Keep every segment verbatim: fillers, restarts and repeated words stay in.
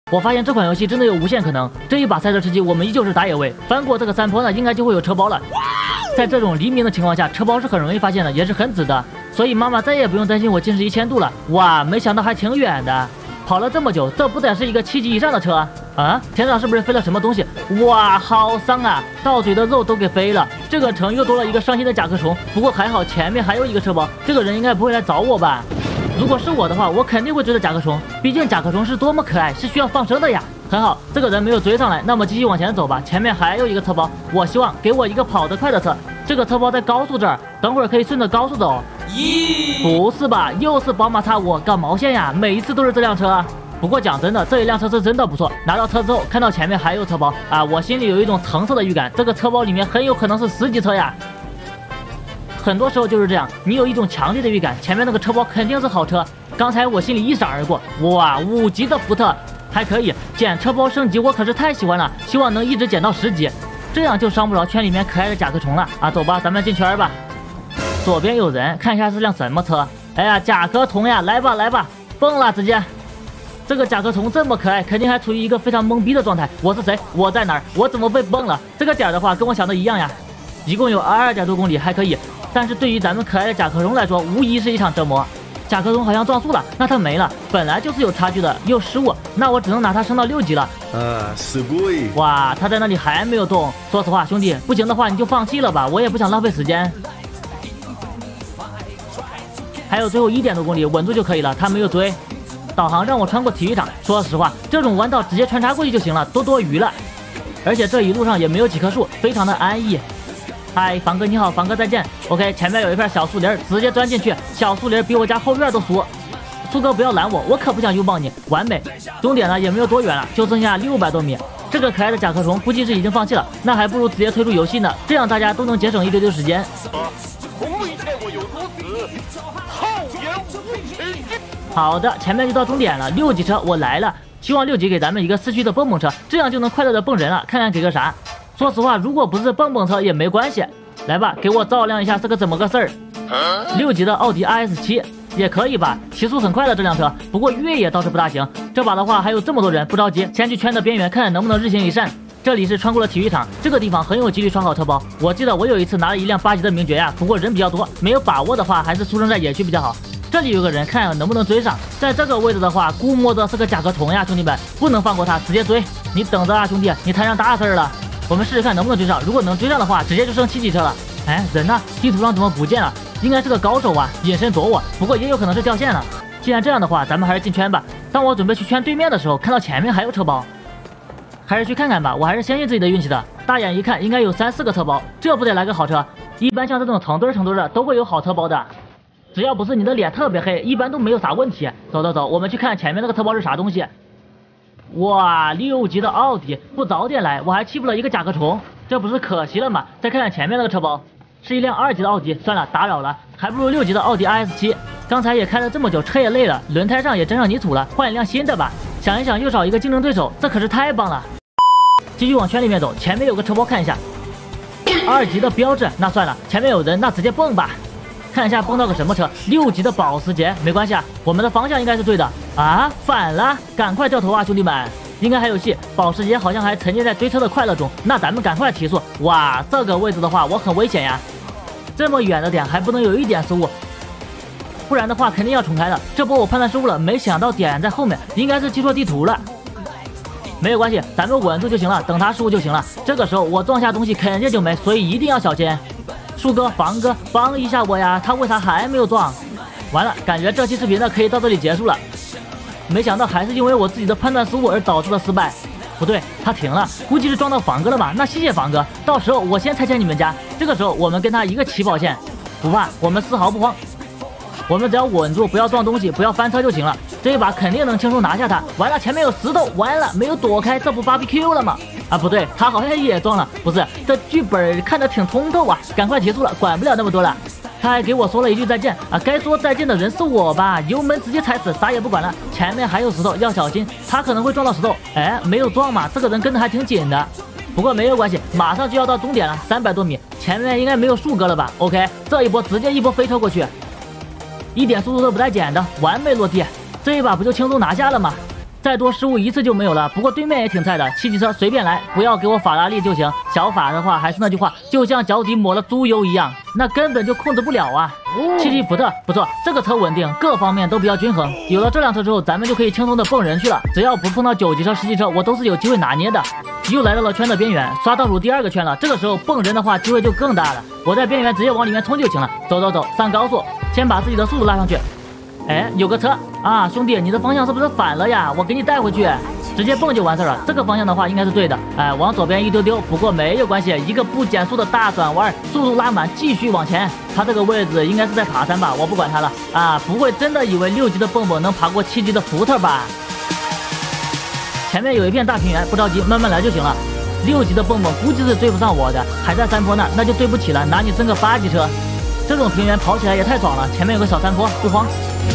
我发现这款游戏真的有无限可能。这一把赛车吃鸡，我们依旧是打野位，翻过这个山坡呢，应该就会有车包了。在这种黎明的情况下，车包是很容易发现的，也是很紫的，所以妈妈再也不用担心我近视一千度了。哇，没想到还挺远的，跑了这么久，这不得是一个七级以上的车啊？天上是不是飞了什么东西？哇，好伤啊，到嘴的肉都给飞了。这个城又多了一个伤心的甲壳虫，不过还好前面还有一个车包，这个人应该不会来找我吧？如果是我的话，我肯定会追着甲壳虫，毕竟甲壳虫是多么可爱，是需要放生的呀。很好，这个人没有追上来，那么继续往前走吧。前面还有一个车包，我希望给我一个跑得快的车。这个车包在高速这儿，等会儿可以顺着高速走。咦，不是吧？又是宝马叉五，搞毛线呀？每一次都是这辆车。不过讲真的，这一辆车是真的不错。拿到车之后，看到前面还有车包啊，我心里有一种橙色的预感，这个车包里面很有可能是十级车呀。很多时候就是这样，你有一种强烈的预感，前面那个车包肯定是好车。刚才我心里一闪而过，哇，五级的福特还可以，捡车包升级我可是太喜欢了，希望能一直捡到十级，这样就伤不着圈里面可爱的甲壳虫了啊！走吧，咱们进圈吧。左边有人，看一下是辆什么车？哎呀，甲壳虫呀，来吧来吧，蹦了直接。这个甲壳虫这么可爱，肯定还处于一个非常懵逼的状态。我是谁？我在哪儿？我怎么被蹦了？这个点的话跟我想的一样呀，一共有二点多公里，还可以。但是对于咱们可爱的甲壳虫来说，无疑是一场折磨。甲壳虫好像撞树了，那它没了，本来就是有差距的，又失误，那我只能拿它升到六级了。 啊，すごい！ 哇，它在那里还没有动。说实话，兄弟，不行的话你就放弃了吧，我也不想浪费时间。还有最后一点多公里，稳住就可以了。他没有追，导航让我穿过体育场。说实话，这种弯道直接穿插过去就行了，多多余了。而且这一路上也没有几棵树，非常的安逸。嗨，房哥你好，房哥再见。OK， 前面有一片小树林，直接钻进去。小树林比我家后院都熟。苏哥不要拦我，我可不想拥抱你。完美，终点呢也没有多远了，就剩下六百多米。这个可爱的甲壳虫估计是已经放弃了，那还不如直接退出游戏呢，这样大家都能节省一堆堆时间。好的，前面就到终点了，六级车我来了。希望六级给咱们一个四驱的蹦蹦车，这样就能快乐的蹦人了。看看给个啥？说实话，如果不是蹦蹦车也没关系。来吧，给我照亮一下是个怎么个事儿。六级的奥迪 R S 七也可以吧，骑速很快的这辆车，不过越野倒是不大行。这把的话还有这么多人，不着急，先去圈的边缘看看能不能日行一善。这里是穿过了体育场，这个地方很有几率刷好车包。我记得我有一次拿了一辆八级的名爵呀，不过人比较多，没有把握的话还是出生在野区比较好。这里有个人，看看能不能追上。在这个位置的话，估摸着是个甲壳虫呀，兄弟们，不能放过他，直接追。你等着啊，兄弟，你摊上大事了。我们试试看能不能追上，如果能追上的话，直接就剩七级车了。哎，人呢？地图上怎么不见了？应该是个高手啊，隐身躲我，不过也有可能是掉线了。既然这样的话，咱们还是进圈吧。当我准备去圈对面的时候，看到前面还有车包，还是去看看吧。我还是相信自己的运气的。大眼一看，应该有三四个车包，这不得来个好车？一般像这种成堆成堆的都会有好车包的，只要不是你的脸特别黑，一般都没有啥问题。走走走，我们去看前面那个车包是啥东西。哇，六级的奥迪，不早点来，我还欺负了一个甲壳虫，这不是可惜了吗？再看看前面那个车包，是一辆二级的奥迪，算了，打扰了，还不如六级的奥迪 R S 七。刚才也开了这么久，车也累了，轮胎上也沾上泥土了，换一辆新的吧。想一想，又少一个竞争对手，这可是太棒了。继续往圈里面走，前面有个车包，看一下，二级的标志，那算了，前面有人，那直接蹦吧。看一下蹦到个什么车，六级的保时捷，没关系啊，我们的方向应该是对的啊，反了，赶快掉头啊，兄弟们，应该还有戏。保时捷好像还沉浸在追车的快乐中，那咱们赶快提速。哇，这个位置的话，我很危险呀，这么远的点还不能有一点失误，不然的话肯定要重开的。这波我判断失误了，没想到点在后面，应该是记错地图了。没有关系，咱们稳住就行了，等他失误就行了。这个时候我撞下东西肯定就没，所以一定要小心。树哥、房哥，帮一下我呀！他为啥还没有撞？完了，感觉这期视频呢可以到这里结束了。没想到还是因为我自己的判断失误而导致了失败。不对，他停了，估计是撞到房哥了吧？那谢谢房哥，到时候我先拆迁你们家。这个时候我们跟他一个起跑线，不怕，我们丝毫不慌。我们只要稳住，不要撞东西，不要翻车就行了。这一把肯定能轻松拿下他。完了，前面有石头，完了，没有躲开，这不 B B Q 了吗？啊，不对，他好像也撞了，不是，这剧本看得挺通透啊，赶快结束了，管不了那么多了。他还给我说了一句再见啊，该说再见的人是我吧？油门直接踩死，啥也不管了。前面还有石头，要小心，他可能会撞到石头。哎，没有撞嘛，这个人跟得还挺紧的。不过没有关系，马上就要到终点了，三百多米，前面应该没有树哥了吧 ？OK， 这一波直接一波飞车过去，一点速度都不带减的，完美落地，这一把不就轻松拿下了吗？ 再多失误一次就没有了。不过对面也挺菜的，七级车随便来，不要给我法拉利就行。小法的话还是那句话，就像脚底抹了猪油一样，那根本就控制不了啊。七级福特不错，这个车稳定，各方面都比较均衡。有了这辆车之后，咱们就可以轻松的蹦人去了。只要不碰到九级车、十级车，我都是有机会拿捏的。又来到了圈的边缘，刷倒数第二个圈了。这个时候蹦人的话，机会就更大了。我在边缘直接往里面冲就行了。走走走，上高速，先把自己的速度拉上去。哎，有个车啊，兄弟，你的方向是不是反了呀？我给你带回去，直接蹦就完事了。这个方向的话应该是对的。哎，往左边一丢丢，不过没有关系，一个不减速的大转弯，速度拉满，继续往前。他这个位置应该是在爬山吧，我不管他了啊，不会真的以为六级的蹦蹦能爬过七级的福特吧？前面有一片大平原，不着急，慢慢来就行了。六级的蹦蹦估计是追不上我的，还在山坡那，那就对不起了，拿你升个八级车。这种平原跑起来也太爽了，前面有个小山坡，不慌。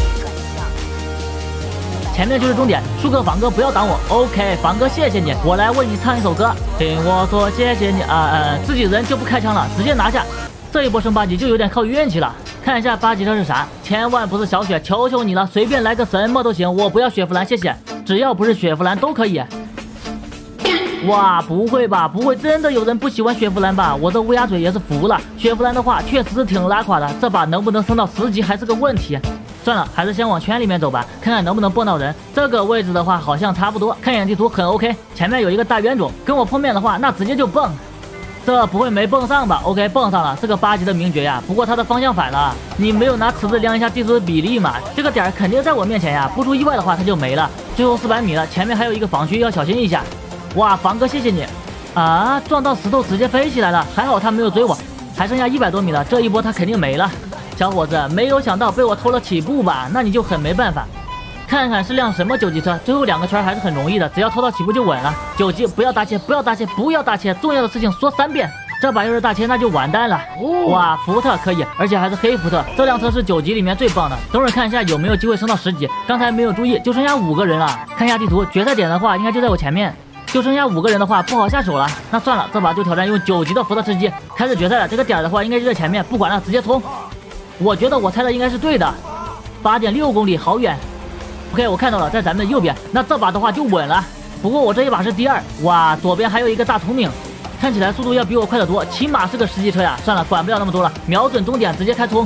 前面就是终点，树哥、房哥不要挡我 ，OK， 房哥谢谢你，我来为你唱一首歌，听我说谢谢你啊，呃，自己人就不开枪了，直接拿下。这一波升八级就有点靠运气了，看一下八级车是啥，千万不是小雪，求求你了，随便来个什么都行，我不要雪佛兰，谢谢，只要不是雪佛兰都可以。哇，不会吧，不会真的有人不喜欢雪佛兰吧？我这乌鸦嘴也是服了，雪佛兰的话确实是挺拉垮的，这把能不能升到十级还是个问题。算了，还是先往圈里面走吧，看看能不能蹦到人。这个位置的话好像差不多，看一眼地图很 OK。前面有一个大冤种，跟我碰面的话，那直接就蹦。这不会没蹦上吧 ？OK， 蹦上了，是个八级的名爵呀。不过他的方向反了，你没有拿尺子量一下地图的比例嘛？这个点肯定在我面前呀，不出意外的话他就没了。最后四百米了，前面还有一个防区，要小心一下。哇，房哥谢谢你啊！撞到石头直接飞起来了，还好他没有追我，还剩下一百多米了，这一波他肯定没了。小伙子，没有想到被我偷了起步吧？那你就很没办法。看看是辆什么九级车，最后两个圈还是很容易的，只要偷到起步就稳了。九级不要大切，不要大切，不要大切，重要的事情说三遍。这把要是大切那就完蛋了。哇，福特可以，而且还是黑福特，这辆车是九级里面最棒的。等会儿看一下有没有机会升到十级，刚才没有注意，就剩下五个人了。看一下地图，决赛点的话应该就在我前面。就剩下五个人的话，不好下手了。那算了，这把就挑战用九级的福特吃鸡。开始决赛了，这个点的话应该就在前面，不管了，直接冲。我觉得我猜的应该是对的，八点六公里，好远。OK， 我看到了，在咱们的右边。那这把的话就稳了。不过我这一把是第二，哇，左边还有一个大聪明，看起来速度要比我快得多，起码是个十级车呀。算了，管不了那么多了，瞄准终点直接开冲。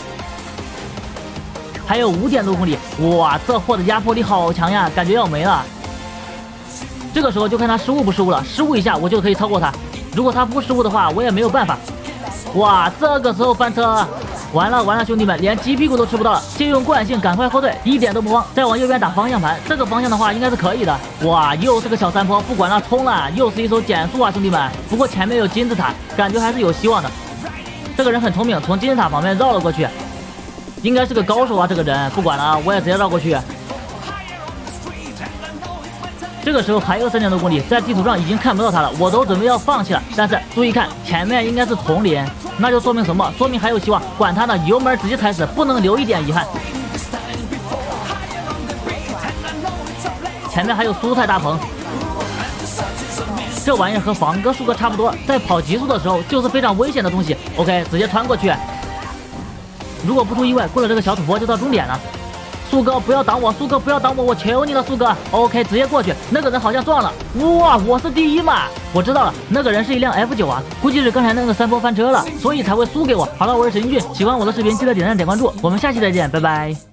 还有五点多公里，哇，这货的压迫力好强呀，感觉要没了。这个时候就看他失误不失误了，失误一下我就可以超过他，如果他不失误的话，我也没有办法。哇，这个时候翻车，完了完了，兄弟们，连鸡屁股都吃不到了，借用惯性赶快后退，一点都不慌，再往右边打方向盘，这个方向的话应该是可以的。哇，又是个小山坡，不管了，冲了，又是一手减速啊，兄弟们。不过前面有金字塔，感觉还是有希望的。这个人很聪明，从金字塔旁边绕了过去，应该是个高手啊，这个人。不管了啊，我也直接绕过去。这个时候还有三点多公里，在地图上已经看不到他了，我都准备要放弃了。但是注意看，前面应该是丛林，那就说明什么？说明还有希望。管他呢，油门直接踩死，不能留一点遗憾。前面还有蔬菜大棚，这玩意儿和房哥、树哥差不多，在跑极速的时候就是非常危险的东西。OK， 直接穿过去。如果不出意外，过了这个小土坡就到终点了。树哥不要挡我，树哥不要挡我，我求你了，树哥。OK， 直接过去。那个人好像撞了，哇，我是第一嘛！我知道了，那个人是一辆 F 九 啊，估计是刚才那个山坡翻车了，所以才会输给我。好了，我是陈俊，喜欢我的视频记得点赞点关注，我们下期再见，拜拜。